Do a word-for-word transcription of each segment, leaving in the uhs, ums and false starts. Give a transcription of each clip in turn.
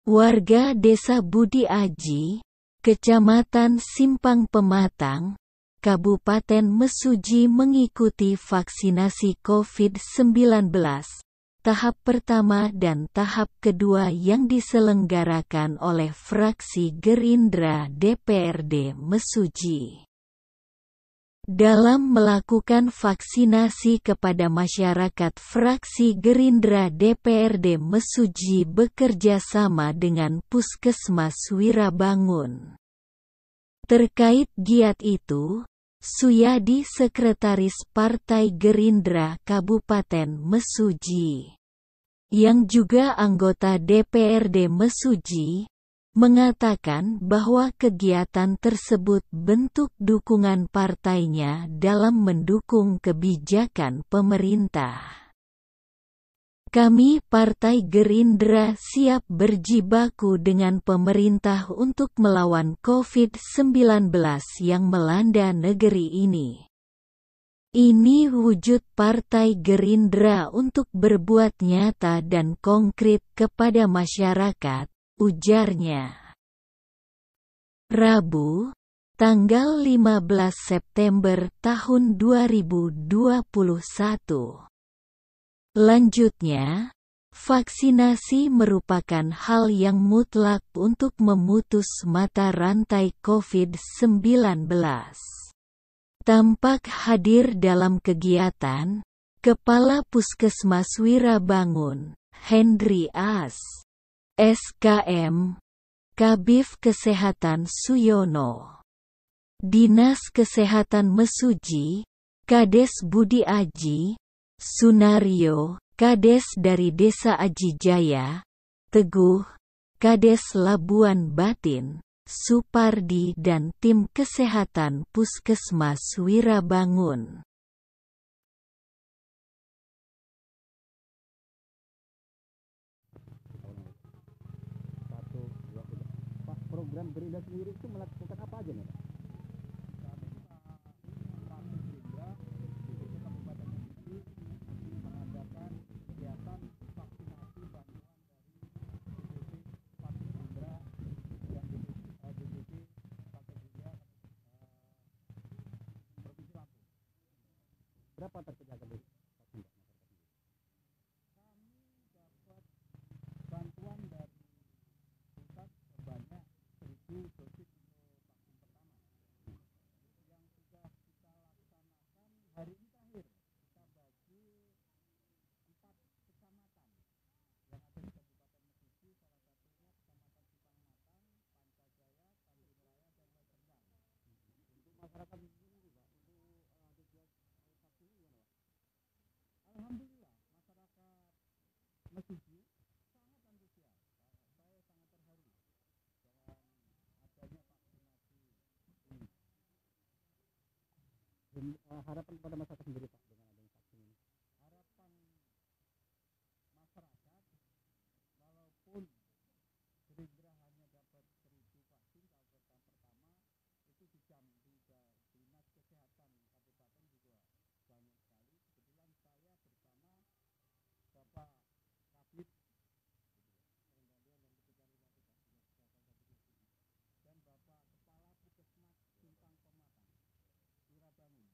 Warga Desa Budi Aji, Kecamatan Simpang Pematang, Kabupaten Mesuji mengikuti vaksinasi covid sembilan belas, tahap pertama dan tahap kedua yang diselenggarakan oleh fraksi Gerindra D P R D Mesuji. Dalam melakukan vaksinasi kepada masyarakat, fraksi Gerindra D P R D Mesuji bekerja sama dengan Puskesmas Wirabangun. Terkait giat itu, Suyadi, Sekretaris Partai Gerindra Kabupaten Mesuji, yang juga anggota D P R D Mesuji, mengatakan bahwa kegiatan tersebut bentuk dukungan partainya dalam mendukung kebijakan pemerintah. Kami Partai Gerindra siap berjibaku dengan pemerintah untuk melawan covid sembilan belas yang melanda negeri ini. Ini wujud Partai Gerindra untuk berbuat nyata dan konkret kepada masyarakat, ujarnya. Rabu, tanggal lima belas September tahun dua ribu dua puluh satu. Lanjutnya, vaksinasi merupakan hal yang mutlak untuk memutus mata rantai covid sembilan belas. Tampak hadir dalam kegiatan, Kepala Puskesmas Wirabangun, Hendri As, S K M, Kabif Kesehatan Suyono, Dinas Kesehatan Mesuji, Kades Budi Aji, Sunario, Kades dari Desa Aji Jaya, Teguh, Kades Labuan Batin, Supardi dan tim kesehatan Puskesmas Wirabangun. Pak, program Gerindra sendiri itu melakukan apa aja nih, Pak? Berapa target yang akan divaksin? Kami dapat bantuan dari pusat sebanyak seribu dosis untuk vaksin pertama yang sudah kita laksanakan hari ini terakhir. Kita bagi empat kecamatan yang ada di Kabupaten Mesuji, salah satunya Kecamatan Simpang Matang, Pancajaya, Tanjung Raya, dan Lerendang. Untuk masyarakat di sini, Pak, untuk antusias vaksin ini gimana, Pak? Alhamdulillah, masyarakat Mesuji sangat antusias. Saya sangat terharu dengan adanya vaksinasi ini. Dan, uh, harapan pada masyarakat sendiri, Pak, dengan adanya vaksin ini. Harapan masyarakat, walaupun Gerindra hanya dapat seribu vaksin tahap pertama, itu di Jambi, di Dinas Kesehatan Kabupaten juga banyak sekali. Kebetulan saya bersama Bapak Kabit pengendalian dan pencegahan dan Bapak Kepala Puskesmas Simpang Pematang, Wirabangun,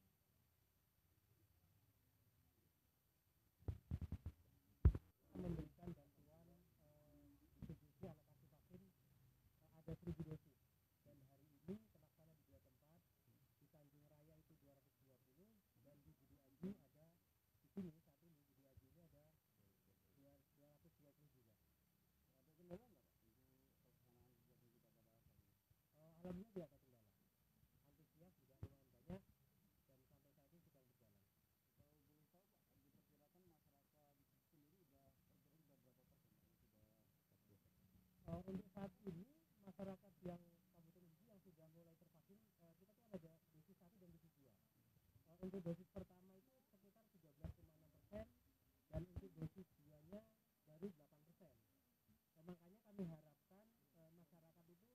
memberikan bantuan eh, distribusi alokasi vaksin eh, ada seribu dosis, dan hari ini terlaksana di dua tempat. Di Tanjung Raya itu dua ratus dua puluh, dan di Budi Aji ada di sini saat ini Budi Aji ini ada dua ratus dua puluh juga. Ada kendala nggak, Pak, untuk pelaksanaan kegiatan kita pada hari ini? Uh, alhamdulillah tidak ada kendala. Antusias juga lumayan banyak dan sampai saat ini sedang berjalan. Kalau boleh tahu, Pak, diperkirakan masyarakat sendiri udah tergerin udah berapa persen, Pak, yang sudah vaksin? Uh, untuk saat ini masyarakat yang Kabupaten Mesuji yang sudah mulai tervaksin, uh, kita tuh ada dosis satu dan dosis dua. Uh, untuk dosis pertama itu sekitar tiga belas koma enam persen, dan untuk dosis duanya baru delapan persen. Nah, makanya kami harapkan uh, masyarakat itu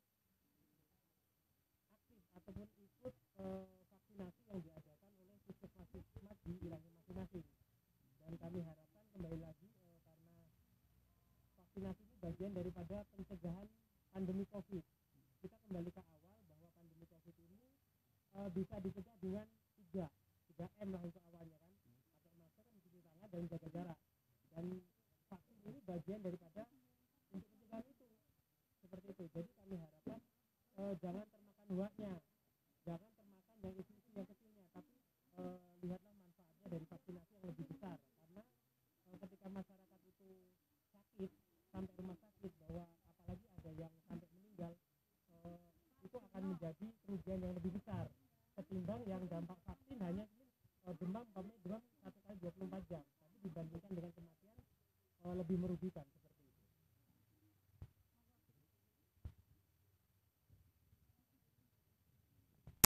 aktif ataupun ikut uh, vaksinasi yang diadakan oleh puskesmas-puskesmas di wilayah masing-masing. Dan kami harapkan kembali lagi uh, karena vaksinasi ini bagian bagian daripada pencegahan pandemi COVID. Kita kembali ke awal bahwa pandemi COVID ini uh, bisa dicegah dengan tiga tiga M lah untuk awalnya kan, pakai masker, mencuci tangan, dan jaga jarak. Dan vaksin ini bagian daripada untuk pencegahan itu, seperti itu. Jadi kami harapkan uh, jangan termakan hoaknya, jangan termakan yang isu-isu yang kecilnya, tapi uh, lihatlah manfaatnya dari vaksinasi yang lebih besar. Karena uh, ketika masyarakat itu sakit sampai rumah sakit, bahwa apalagi ada yang sampai meninggal, uh, itu akan menjadi kerugian yang lebih besar ketimbang yang dampak